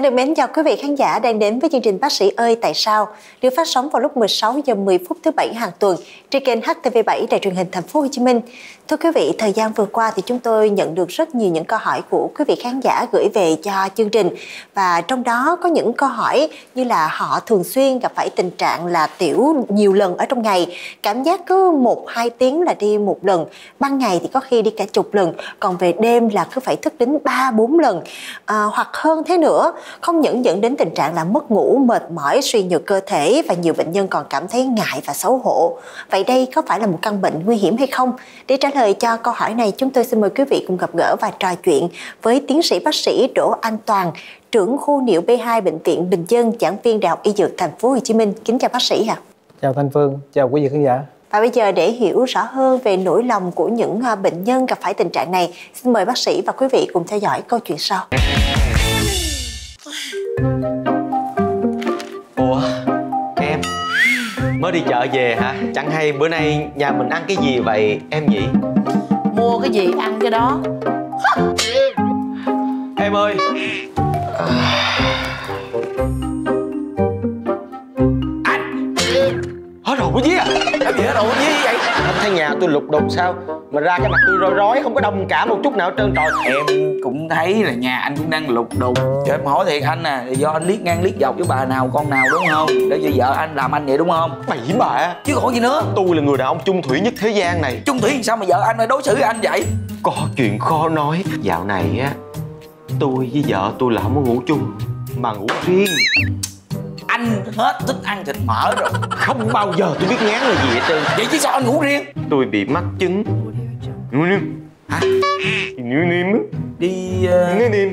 được mến chào quý vị khán giả đang đến với chương trình Bác sĩ ơi tại sao được phát sóng vào lúc 16 giờ 10 phút thứ Bảy hàng tuần trên kênh HTV7 Đài truyền hình Thành phố Hồ Chí Minh. Thưa quý vị, thời gian vừa qua thì chúng tôi nhận được rất nhiều những câu hỏi của quý vị khán giả gửi về cho chương trình, và trong đó có những câu hỏi như là họ thường xuyên gặp phải tình trạng là tiểu nhiều lần ở trong ngày, cảm giác cứ 1-2 tiếng là đi một lần, ban ngày thì có khi đi cả chục lần, còn về đêm là cứ phải thức đến 3-4 lần hoặc hơn thế nữa. Không những dẫn đến tình trạng là mất ngủ, mệt mỏi, suy nhược cơ thể, và nhiều bệnh nhân còn cảm thấy ngại và xấu hổ. Vậy đây có phải là một căn bệnh nguy hiểm hay không? Để trả lời cho câu hỏi này, chúng tôi xin mời quý vị cùng gặp gỡ và trò chuyện với tiến sĩ bác sĩ Đỗ Anh Toàn, trưởng khu niệu B2 Bệnh viện Bình Dân, giảng viên Đại học Y Dược Thành phố Hồ Chí Minh. Kính chào bác sĩ ạ. Chào Thanh Phương, chào quý vị khán giả. Và bây giờ để hiểu rõ hơn về nỗi lòng của những bệnh nhân gặp phải tình trạng này, xin mời bác sĩ và quý vị cùng theo dõi câu chuyện sau. Ủa, em mới đi chợ về hả? Chẳng hay bữa nay nhà mình ăn cái gì vậy em nhỉ? Mua cái gì ăn cái đó. Em ơi, anh hết hồn cái gì à? Làm gì hết hồn cái gì vậy? Không thấy nhà tôi lục đục sao mà ra cái mặt tôi rối rối, không có đồng cảm một chút nào hết trơn. Trời, Em cũng thấy là nhà anh cũng đang lục đục. Cho em hỏi thiệt anh nè, do anh liếc ngang liếc dọc với bà nào con nào đúng không? Để cho vợ anh làm anh vậy đúng không? bậy bạ. Chứ còn gì nữa. Tôi là người đàn ông chung thủy nhất thế gian này. Chung thủy sao mà vợ anh lại đối xử với anh vậy? Có chuyện khó nói. Dạo này á, tôi với vợ tôi là không có ngủ chung mà ngủ riêng. Anh hết thích ăn thịt mỡ rồi. Không bao giờ tôi biết ngán là gì hết trơn. Vậy chứ sao anh ngủ riêng? Tôi bị mắc chứng ngủ niêm. Hả? Ngủ niêm á. Đi Ngủ niêm.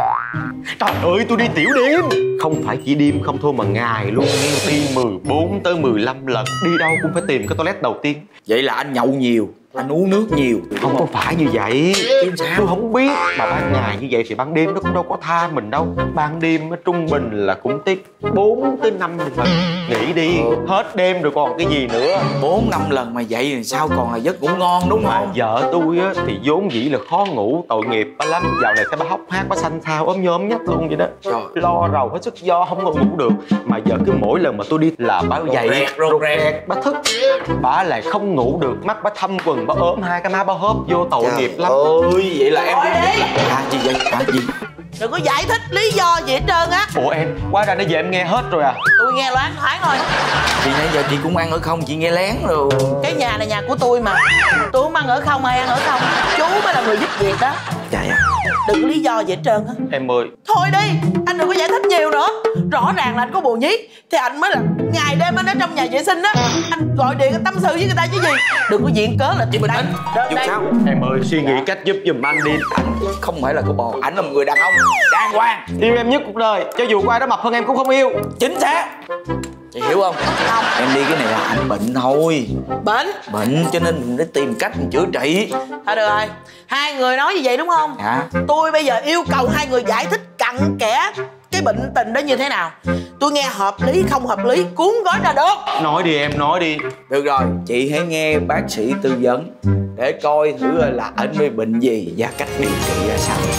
Trời ơi, tôi đi tiểu đêm. Không phải chỉ đêm không thôi mà ngày luôn. Đi 14 tới 15 lần. Đi đâu cũng phải tìm cái toilet đầu tiên. Vậy là anh nhậu nhiều, anh uống nước nhiều. Không có phải như vậy. Sao? Tôi không biết. Mà ban ngày như vậy thì ban đêm nó cũng đâu có tha mình đâu. Ban đêm trung bình là cũng tới 4 tới 5 lần. Nghĩ đi, hết đêm rồi còn cái gì nữa. 4-5 lần mà vậy thì sao còn là giấc ngủ ngon đúng Mà không? vợ tôi á thì vốn dĩ là khó ngủ, tội nghiệp bà lắm. Dạo này thấy bà hốc hác, bà xanh xao, ốm nhôm nhách luôn vậy đó. Trời. Lo rầu hết sức do không có ngủ được. Mà giờ cứ mỗi lần mà tôi đi là bà dậy rột rẹt. bà thức, bà lại không ngủ được, mắt bà thâm quần, bà ốm hai cái má bà hớp vô, tội nghiệp lắm. Ôi vậy là em gì vậy? Gì? Đừng có giải thích lý do gì hết trơn á. Ủa em, quá ra nãy giờ em nghe hết rồi à? Tôi nghe loáng thoáng thôi. Thì nãy giờ chị cũng ăn ở không, chị nghe lén rồi. Cái nhà này nhà của tôi mà. Tôi không ăn ở không, ai ăn ở không. Chú mới là người giúp việc đó. Trời ạ. Đừng có lý do gì hết trơn á. Em ơi, Thôi đi, anh đừng có giải thích nhiều nữa. Rõ ràng là anh có bồ nhí thì anh mới là ngày đêm anh ở trong nhà vệ sinh á. Anh gọi điện tâm sự với người ta chứ gì. Đừng có viện cớ là Chị bình tĩnh. Giúp sao? em ơi, suy nghĩ cách giúp giùm anh đi. Anh không phải là cô bồ, anh là một người đàn ông đàng hoàng. Yêu em nhất cuộc đời, cho dù có ai đó mập hơn em cũng không yêu. Chính xác. Chị hiểu không? Không. Em đi cái này là anh bệnh thôi. Bệnh. Bệnh cho nên mình phải tìm cách mình chữa trị. Thôi được rồi, hai người nói như vậy đúng không? Hả? Tôi bây giờ yêu cầu hai người giải thích cặn kẽ cái bệnh tình đó như thế nào. Tôi nghe hợp lý không hợp lý cuốn gói ra được. Nói đi em, nói đi. Được rồi, chị hãy nghe bác sĩ tư vấn để coi thử là anh bị bệnh gì và cách điều trị ra sao.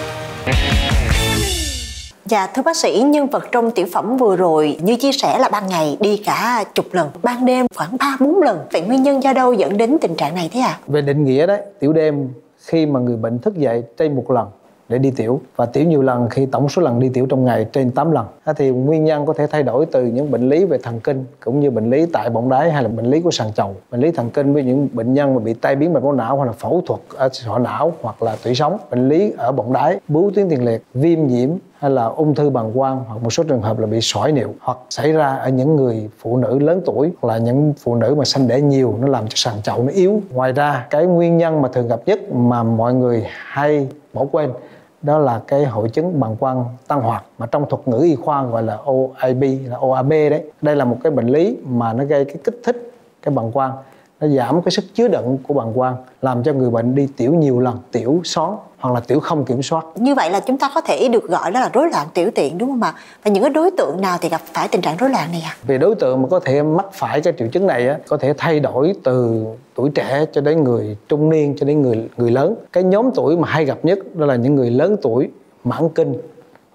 Dạ thưa bác sĩ, nhân vật trong tiểu phẩm vừa rồi như chia sẻ là ban ngày đi cả chục lần, ban đêm khoảng 3-4 lần. Vậy nguyên nhân do đâu dẫn đến tình trạng này thế ạ? Về định nghĩa đấy, tiểu đêm khi mà người bệnh thức dậy trên một lần để đi tiểu, và tiểu nhiều lần khi tổng số lần đi tiểu trong ngày trên 8 lần. Thì nguyên nhân có thể thay đổi từ những bệnh lý về thần kinh cũng như bệnh lý tại bọng đáy hay là bệnh lý của sàn chầu. Bệnh lý thần kinh với những bệnh nhân mà bị tai biến mạch máu não hoặc là phẫu thuật ở sọ não hoặc là tủy sống. Bệnh lý ở bọng đáy, bướu tuyến tiền liệt, viêm nhiễm hay là ung thư bàng quang, hoặc một số trường hợp là bị sỏi niệu, hoặc xảy ra ở những người phụ nữ lớn tuổi hoặc là những phụ nữ mà sanh đẻ nhiều, nó làm cho sàn chậu nó yếu. Ngoài ra cái nguyên nhân mà thường gặp nhất mà mọi người hay bỏ quên đó là cái hội chứng bàng quang tăng hoạt, mà trong thuật ngữ y khoa gọi là OAB, là OAB đấy. Đây là một cái bệnh lý mà nó gây cái kích thích cái bàng quang, nó giảm cái sức chứa đựng của bàng quang, làm cho người bệnh đi tiểu nhiều lần, tiểu xón hoặc là tiểu không kiểm soát. Như vậy là chúng ta có thể được gọi đó là rối loạn tiểu tiện đúng không ạ? Và những cái đối tượng nào thì gặp phải tình trạng rối loạn này ạ? Về đối tượng mà có thể mắc phải cái triệu chứng này á, có thể thay đổi từ tuổi trẻ cho đến người trung niên cho đến người lớn. Cái nhóm tuổi mà hay gặp nhất đó là những người lớn tuổi, mãn kinh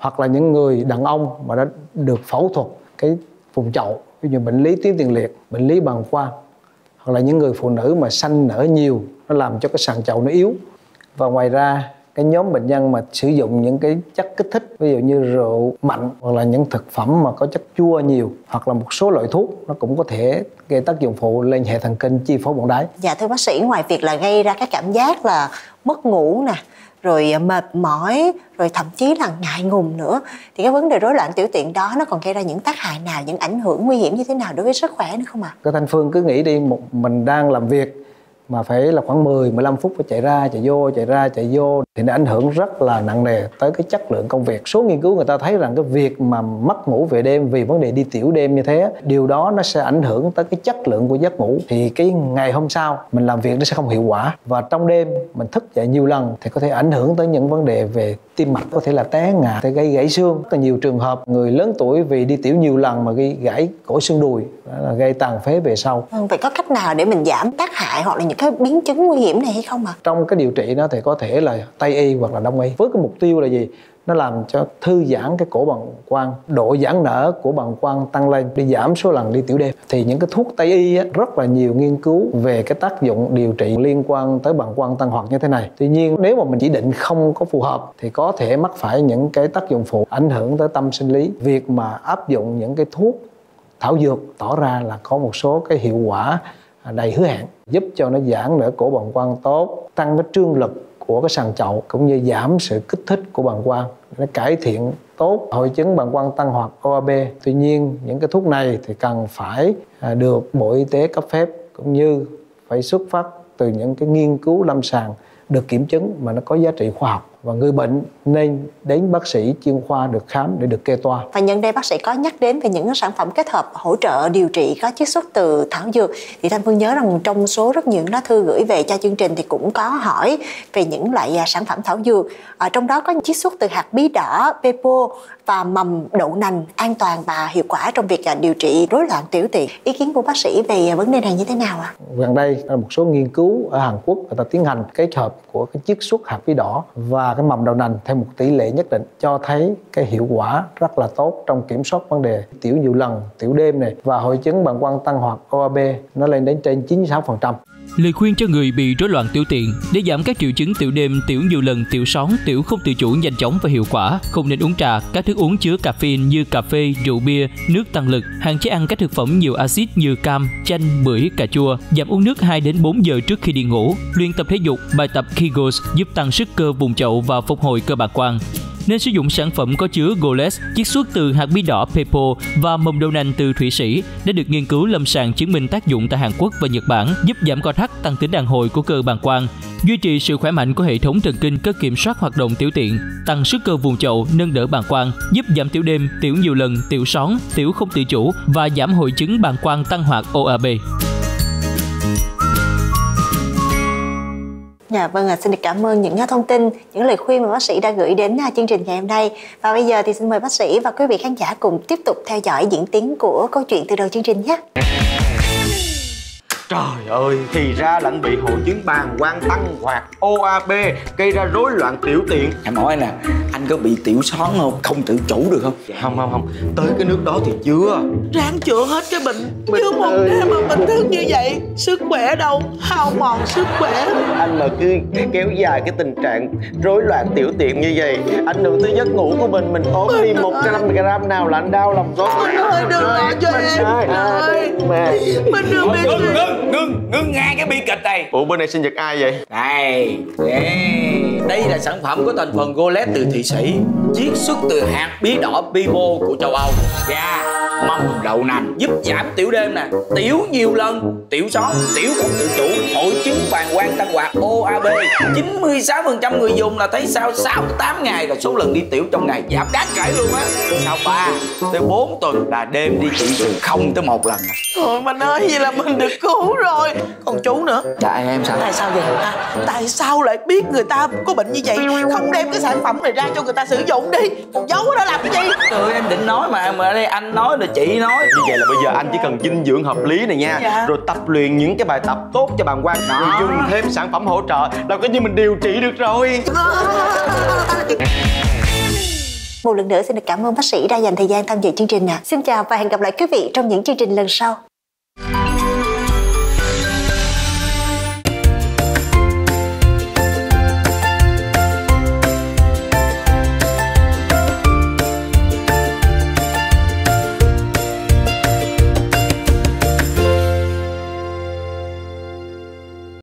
hoặc là những người đàn ông mà đã được phẫu thuật cái vùng chậu, ví dụ bệnh lý tuyến tiền liệt, bệnh lý bàng quang, hoặc là những người phụ nữ mà sanh nở nhiều, nó làm cho cái sàn chậu nó yếu. Và ngoài ra cái nhóm bệnh nhân mà sử dụng những cái chất kích thích, ví dụ như rượu mạnh hoặc là những thực phẩm mà có chất chua nhiều, hoặc là một số loại thuốc, nó cũng có thể gây tác dụng phụ lên hệ thần kinh chi phối bọng đái. Dạ thưa bác sĩ, ngoài việc là gây ra cái cảm giác là mất ngủ nè, rồi mệt mỏi, rồi thậm chí là ngại ngùng nữa, thì cái vấn đề rối loạn tiểu tiện đó nó còn gây ra những tác hại nào, những ảnh hưởng nguy hiểm như thế nào đối với sức khỏe nữa không ạ? Cái Thanh Phương cứ nghĩ đi, mình đang làm việc mà phải là khoảng 10-15 phút phải chạy ra chạy vô, chạy ra chạy vô, thì nó ảnh hưởng rất là nặng nề tới cái chất lượng công việc. Số nghiên cứu người ta thấy rằng cái việc mà mất ngủ về đêm vì vấn đề đi tiểu đêm như thế, điều đó nó sẽ ảnh hưởng tới cái chất lượng của giấc ngủ, thì cái ngày hôm sau mình làm việc nó sẽ không hiệu quả. Và trong đêm mình thức dậy nhiều lần thì có thể ảnh hưởng tới những vấn đề về tim mạch, có thể là té ngã, có thể gây gãy xương. Rất là nhiều trường hợp người lớn tuổi vì đi tiểu nhiều lần mà gây gãy cổ xương đùi, đó là gây tàn phế về sau. Vậy có cách nào để mình giảm tác hại hoặc là những cái biến chứng nguy hiểm này hay không ạ? Trong cái điều trị nó thì có thể là Tây y hoặc là Đông y, với cái mục tiêu là gì? Nó làm cho thư giãn cái cổ bàng quang, độ giãn nở của bàng quang tăng lên, đi giảm số lần đi tiểu đêm. Thì những cái thuốc Tây y á, rất là nhiều nghiên cứu về cái tác dụng điều trị liên quan tới bàng quang tăng hoạt như thế này. Tuy nhiên nếu mà mình chỉ định không có phù hợp thì có thể mắc phải những cái tác dụng phụ ảnh hưởng tới tâm sinh lý. Việc mà áp dụng những cái thuốc thảo dược tỏ ra là có một số cái hiệu quả đầy hứa hẹn, giúp cho nó giãn nở cổ bàng quang tốt, tăng cái trương lực của cái sàn chậu, cũng như giảm sự kích thích của bàng quang, nó cải thiện tốt hội chứng bàng quang tăng hoạt OAB. Tuy nhiên những cái thuốc này thì cần phải được Bộ Y tế cấp phép, cũng như phải xuất phát từ những cái nghiên cứu lâm sàng được kiểm chứng mà nó có giá trị khoa học, và người bệnh nên đến bác sĩ chuyên khoa được khám để được kê toa. Và nhân đây bác sĩ có nhắc đến về những sản phẩm kết hợp hỗ trợ điều trị có chiết xuất từ thảo dược, thì Thanh Phương nhớ rằng trong số rất nhiều lá thư gửi về cho chương trình thì cũng có hỏi về những loại sản phẩm thảo dược, trong đó có chiết xuất từ hạt bí đỏ, pepo và mầm đậu nành, an toàn và hiệu quả trong việc điều trị rối loạn tiểu tiện. Ý kiến của bác sĩ về vấn đề này như thế nào ạ? Gần đây một số nghiên cứu ở Hàn Quốc người ta tiến hành kết hợp của cái chiết xuất hạt bí đỏ và cái mầm đậu nành theo một tỷ lệ nhất định, cho thấy cái hiệu quả rất là tốt trong kiểm soát vấn đề tiểu nhiều lần, tiểu đêm này, và hội chứng bàng quang tăng hoạt OAB nó lên đến trên 96%. Lời khuyên cho người bị rối loạn tiểu tiện: để giảm các triệu chứng tiểu đêm, tiểu nhiều lần, tiểu són, tiểu không tự chủ nhanh chóng và hiệu quả, không nên uống trà, các thức uống chứa caffeine như cà phê, rượu bia, nước tăng lực, hạn chế ăn các thực phẩm nhiều axit như cam, chanh, bưởi, cà chua, giảm uống nước 2 đến 4 giờ trước khi đi ngủ, luyện tập thể dục, bài tập Kegels giúp tăng sức cơ vùng chậu và phục hồi cơ bàng quang. Nên sử dụng sản phẩm có chứa Goles chiết xuất từ hạt bí đỏ pepo và mầm đậu nành từ Thụy Sĩ, đã được nghiên cứu lâm sàng chứng minh tác dụng tại Hàn Quốc và Nhật Bản, giúp giảm co thắt, tăng tính đàn hồi của cơ bàng quang, duy trì sự khỏe mạnh của hệ thống thần kinh, có kiểm soát hoạt động tiểu tiện, tăng sức cơ vùng chậu, nâng đỡ bàng quang, giúp giảm tiểu đêm, tiểu nhiều lần, tiểu són, tiểu không tự chủ và giảm hội chứng bàng quang tăng hoạt OAB. Dạ vâng, xin được cảm ơn những thông tin, những lời khuyên mà bác sĩ đã gửi đến chương trình ngày hôm nay. Và bây giờ thì xin mời bác sĩ và quý vị khán giả cùng tiếp tục theo dõi diễn tiến của câu chuyện từ đầu chương trình nhé. Trời ơi, thì ra là anh bị hội chứng bàng quang tăng hoạt OAB, gây ra rối loạn tiểu tiện. Em hỏi nè, anh có bị tiểu són không? Không tự chủ được không? Không, tới cái nước đó thì chưa. Ráng chữa hết cái bệnh, chứ một đêm mà bệnh thức như vậy, sức khỏe đâu, hao mòn sức khỏe. Anh mà cứ kéo dài cái tình trạng rối loạn tiểu tiện như vậy, ảnh hưởng tới giấc ngủ của mình ốm đi 100g nào là anh đau lòng rốt. Mình ơi, đừng lo cho em. Mình đừng bị... Ngưng ngay cái bi kịch này. Ủa bữa nay sinh nhật ai vậy? Đây là sản phẩm có thành phần Goles từ Thụy Sĩ, chiết xuất từ hạt bí đỏ pepo của châu Âu và mầm đậu nành, giúp giảm tiểu đêm nè, tiểu nhiều lần, tiểu són, tiểu không tự chủ, hội chứng bàng quang tăng hoạt OAB. 96% người dùng là thấy sau 6-8 ngày là số lần đi tiểu trong ngày giảm đáng kể luôn á. Sau 3 tới 4 tuần là đêm đi tiểu từ 0 tới 1 lần. Thôi mình ơi, vậy là mình được cứu rồi. Còn chú nữa. Dạ em sao? Tại sao vậy? Tại sao lại biết người ta có bệnh như vậy, không đem cái sản phẩm này ra cho người ta sử dụng đi, còn giấu nó làm cái gì? Trời ơi, em định nói mà ở đây anh nói là chị nói. Như vậy là bây giờ anh chỉ cần dinh dưỡng hợp lý này nha, dạ, rồi tập luyện những cái bài tập tốt cho bàng quang, rồi dùng thêm sản phẩm hỗ trợ là coi như mình điều trị được rồi. Một lần nữa xin được cảm ơn bác sĩ đã dành thời gian tham dự chương trình ạ. Xin chào và hẹn gặp lại quý vị trong những chương trình lần sau.